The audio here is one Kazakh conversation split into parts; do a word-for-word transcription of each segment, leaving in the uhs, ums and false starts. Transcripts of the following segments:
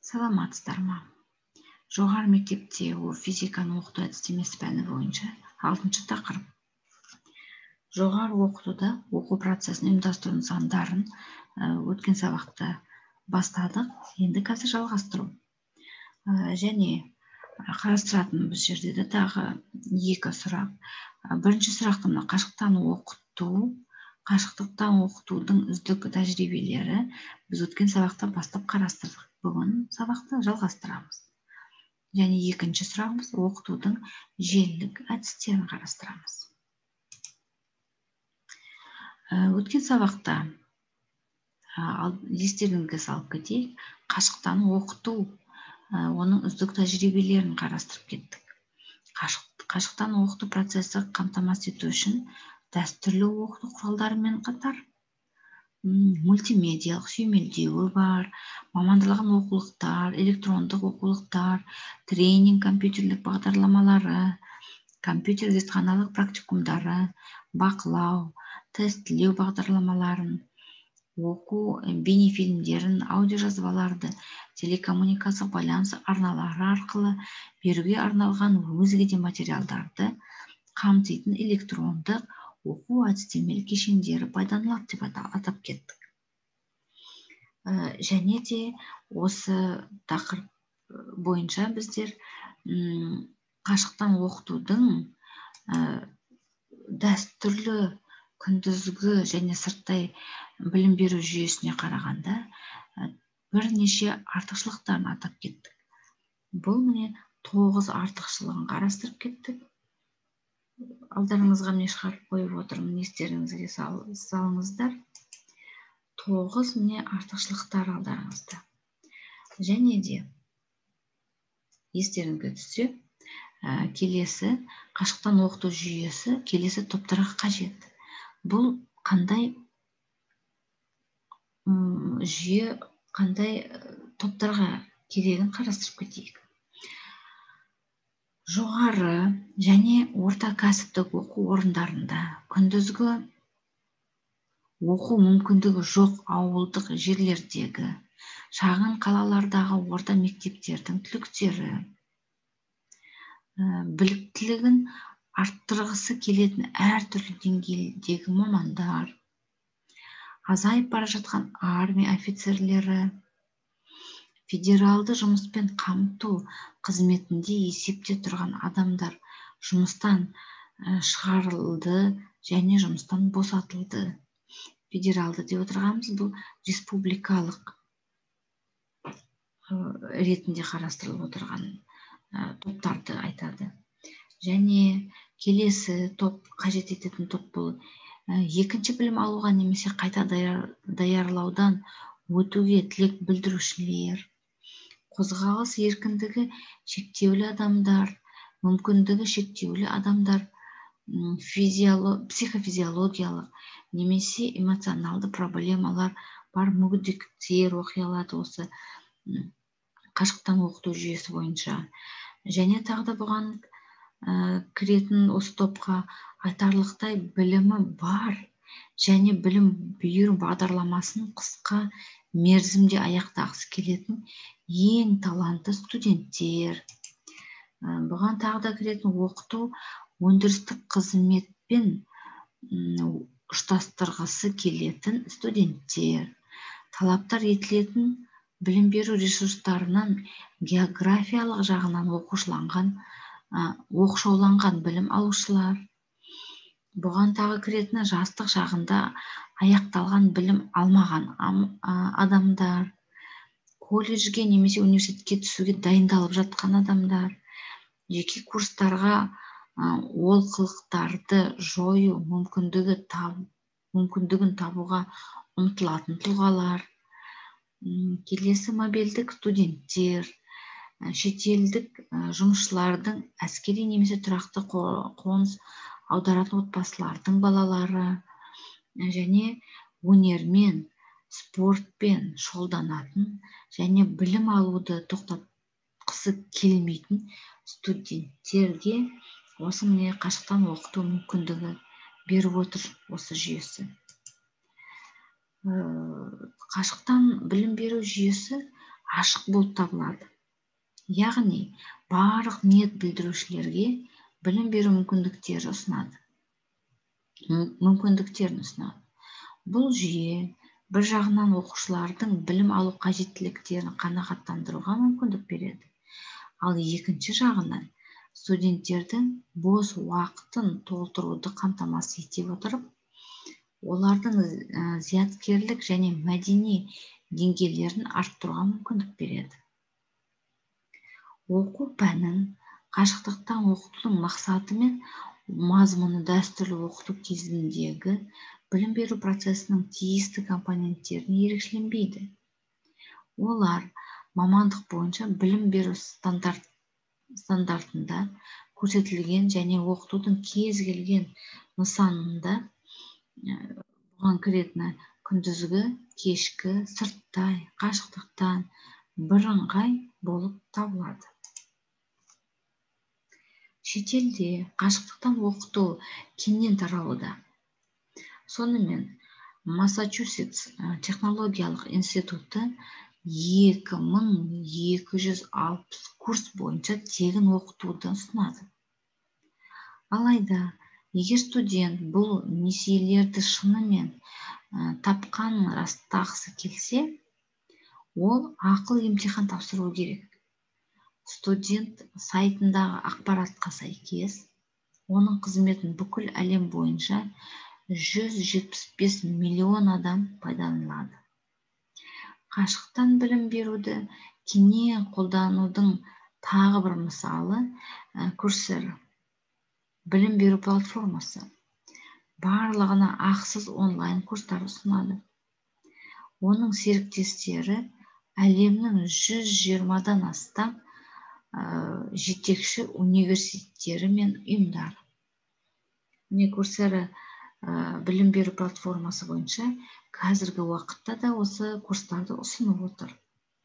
Саламатсыздар ма? Жоғары мектепте физиканы оқыту әдістемесі пәні бойынша алтыншы тақырып. Жоғары оқытуда оқу процесін ұйымдастыру нысандарын өткен сабақта бастадық, енді қазір жалғастыру. Және қарастыратын біз жерде де тағы екі сұрақ. Бірінші сұрақты мына қашықтан оқыту, қашықтықтан оқытудың үздік тәжірибелері біз өткен сабақта бастап қарастырдық. Бүгін сабақты жалғастырамыз. Және екінші сұрағымыз оқытудың желілік әдістерін қарастырамыз. Өткен сабақта естеріңізге салып кетейік, қашықтан оқыту, оның үздік тәжірибелерін қарастырып кеттік. Қашықтан оқыту процесі қамтамасыз ету үшін дәстүрлі оқыту құралдарымен қатар мультимедиалық сүйемелдеуі бар, мамандырылған оқулықтар, электрондық оқулықтар, тренинг компьютерлік бағдарламалары, компьютер зертханалық практикумдары, бақылау, тестілеу бағдарламаларын, оқу бейнефильмдерін, аудиожазбаларды, телекоммуникация байланыс арналары арқылы беруге арналған өзге де материалдарды қамтитын электрондық оқу әдістемелік кешендері пайдаланылады деп атап кеттік. Және де осы тақырып бойынша біздер қашықтан оқытудың дәстүрлі күндізгі және сырттай білім беру жүйесіне қарағанда бірнеше артықшылықтарын атап кеттік. Бұл міне тоғыз артықшылығын қарастырып кеттік. Алдарыңызға міне шығарып қойып отырмын, естеріңізге салыңыздар. Тоғыз міне артықшылықтар алдарыңызда. Және де естеріңізге түссе, келесі қашықтан оқыту жүйесі келесі топтарға қажет. Бұл қандай жүйе, қандай топтарға керегін қарастырып кетейік. Жоғары және орта кәсіптік оқу орындарында күндізгі оқу мүмкіндігі жоқ ауылдық жерлердегі шағын қалалардағы орта мектептердің түлектері біліктілігін арттырғысы келетін әртүрлі деңгейдегі мамандар, азайып бара жатқан армия офицерлері, федералды жұмыспен қамту қызметінде есепте тұрған адамдар жұмыстан шығарылды және жұмыстан босатылды. Федералды деп отырғанымыз бұл республикалық ретінде қарастырылып отырған топтарды айтады. Және келесі топ, қажет ететін топ бұл екінші білім алуға немесе қайта даярлаудан өтуге тілек білдірушілер, қозғалыс еркіндігі шектеулі адамдар, мүмкіндігі шектеулі адамдар, психофизиологиялық немесе эмоционалды проблемалар бар мүгедектер оқи алады осы қашықтан оқыту жүйесі бойынша. Және тағы да бұған кіретін осы топқа айтарлықтай білімі бар және білім беру бағдарламасын қысқа мерзімде аяқтағысы келетін ең талантты студенттер. Бұған тағы да кіретін оқыту өндірістік қызметпен ұштастырғысы келетін студенттер. Талаптар етілетін білім беру ресурстарынан географиялық жағынан оқушыланған, оқшауланған білім алушылар. Бұған тағы кіретіні жастық шағында аяқталған білім алмаған адамдар, колледжге немесе университетке түсуге дайындалып жатқан адамдар, жеке курстарға олқылықтарды жою мүмкіндігін табуға ұмтылатын тұлғалар, келесі мобильдік студенттер, шетелдік жұмысшылардың әскери немесе тұрақты қоныс аударатын отбасылардың балалары және өнермен, спортпен шұғылданатын және білім алуды тоқтатқысы келмейтін студенттерге осы міне қашықтан оқыту мүмкіндігі беріп отыр осы жүйесі. Қашықтан білім беру жүйесі ашық болып табылады. Яғни, барлық ниет білдірушілерге білім беру мүмкіндіктері ұсынады. мүмкіндіктерін ұсынады. Бұл жүйе бір жағынан оқушылардың білім алу қажеттіліктерін қанағаттандыруға мүмкіндік береді. Ал екінші жағынан студенттердің бос уақытын толтыруды қамтамасыз ете отырып, олардың зияткерлік және мәдени деңгейлерін арттыруға мүмкіндік береді. Оқу пәнін қашықтықтан оқытудың мақсаты мен мазмұны дәстүрлі оқыту кезіндегі білім беру процесінің тиісті компоненттеріне ерекшеленбейді. Олар мамандық бойынша білім беру стандарт, стандартында көрсетілген және оқытудың кез келген нысанында бұған кіретіні күндізгі, кешкі, сырттай, қашықтықтан бірыңғай болып табылады. Шетелде қашықтықтан оқыту кеңінен таралуда. Сонымен, Массачусетс технологиялық институты екі мың екі жүз алпыс курс бойынша тегін оқытуды ұсынады. Алайда, егер студент бұл несиелерді шынымен тапқанын растағысы келсе, ол ақылы емтихан тапсыру керек. Студент сайтындағы ақпаратқа сәйкес, оның қызметін бүкіл әлем бойынша жүз жетпіс бес миллион адам пайдаланады. Қашықтан білім беруді кеңінен қолданудың тағы бір мысалы Coursera білім беру платформасы. Барлығына ақысыз онлайн курстар ұсынады. Оның серіктестері әлемнің жүз жиырмадан астам жетекші университеттері мен ұйымдар. Міне Coursera білім беру платформасы бойынша қазіргі уақытта да осы курстарды ұсынып отыр.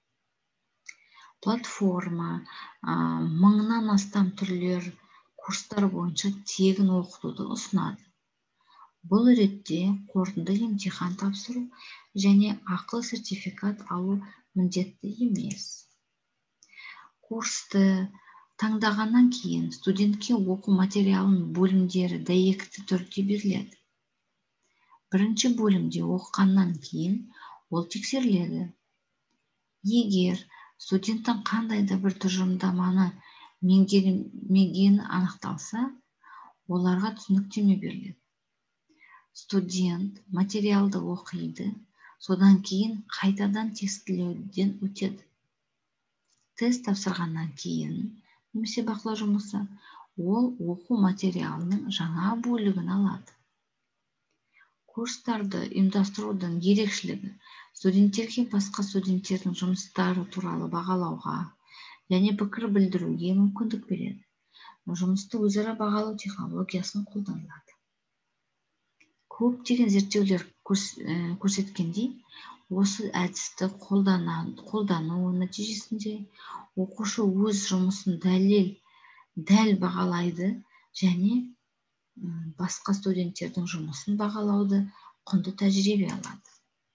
Платформа мыңнан астам түрлер курстар бойынша тегін оқытуды ұсынады. Бұл ретте қорытынды емтихан тапсыру және ақылы сертификат алу міндетті емес. Курсты таңдағаннан кейін студентке оқу материалының бөлімдері дәйекті түрде беріледі. Бірінші бөлімде оқығаннан кейін ол тексеріледі. Егер студенттің қандай да бір тұжырымдаманы меңгермегені анықталса, оларға түсініктеме беріледі. Студент материалды оқиды, содан кейін қайтадан тестілеуден өтеді. Тест тапсырғаннан кейін, немесе бақылау жұмысы, ол оқу материалының жаңа бөлігін алады. Курстарды ұйымдастырудың ерекшелігі студенттерге басқа студенттердің жұмыстары туралы бағалауға және пікір білдіруге мүмкіндік береді. Жұмысты өзара бағалау технологиясын қолданылады. Көптеген зерттеулер көрсеткендей, осы әдісті қолдану нәтижесінде оқушы өз жұмысын дәлел, дәл бағалайды және басқа студенттердің жұмысын бағалауды құнды тәжірибе алады.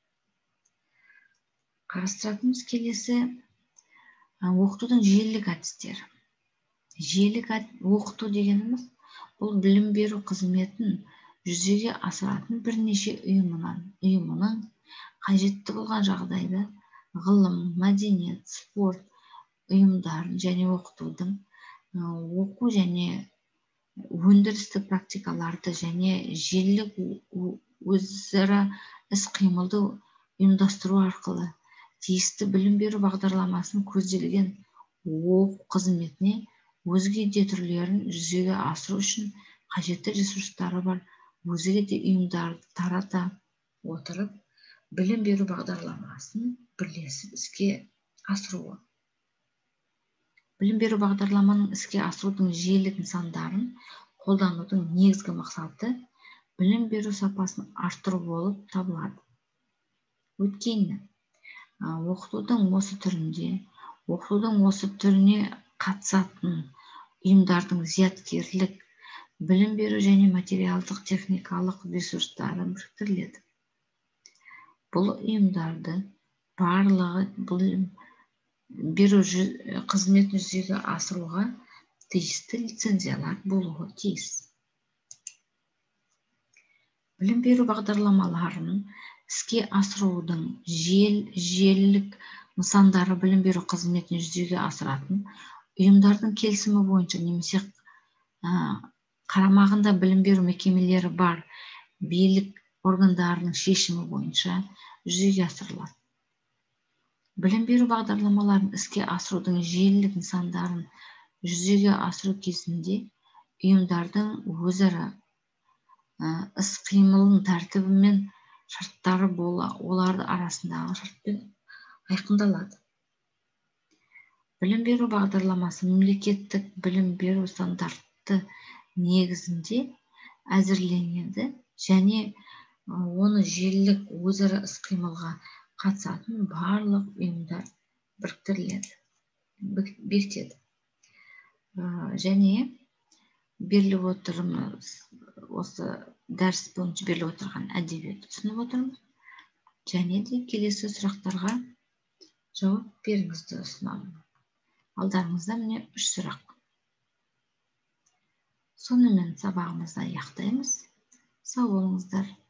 Қарастыратынымыз келесі оқытудың желілік әдістері. Желілік оқыту дегеніміз бұл білім беру қызметін жүзеге асыратын бірнеше ұйымының қажетті болған жағдайда ғылым, мәдениет, спорт ұйымдарын және оқытудың оқу және өндірістік практикаларды және желілік өзара іс-қимылды ұйымдастыру арқылы тиісті білім беру бағдарламасын көзделген оқу қызметіне өзге де түрлерін жүзеге асыру үшін қажетті ресурстары бар өзге де ұйымдарды тарата отырып білім беру бағдарламасын бірлесіп іске асыруы. Білім беру бағдарламаның іске асырудың желілік нысандарын қолданудың негізгі мақсаты білім беру сапасын арттыру болып табылады. Өйткені оқытудың осы түрінде, оқытудың осы түріне қатысатын ұйымдардың зияткерлік білім беру және материалдық техникалық ресурстары біріктіріледі. Бұл ұйымдарды барлығы білім беру қызметін жүзеге асыруға тиісті лицензиялар болуы тиіс. Білім беру бағдарламаларын іске асырудың жел, желілік нысандары білім беру қызметін жүзеге асыратын ұйымдардың келісімі бойынша немесе қарамағында білім беру мекемелері бар билік органдарының шешімі бойынша жүзеге асырылады. Білім беру бағдарламаларын іске асырудың желілік нысандарын жүзеге асыру кезінде ұйымдардың өзара іс-қимылын тәртібі мен шарттары бола, олардың арасындағы шартпен айқындалады. Білім беру бағдарламасы мемлекеттік білім беру стандарты негізінде әзірленеді және оны желілік өзара іс-қимылға қатысатын барлық ұйымдар біріктіріледі, бекітеді. Және беріліп отырмыз, осы дәріс бойынша беріліп отырған әдебиетті түсініп отырмыз. Және де келесі сұрақтарға жауап беріңізді ұсынамын. Алдарыңызда міне үш сұрақ. Сонымен сабағымызды аяқтаймыз. Сау болыңыздар.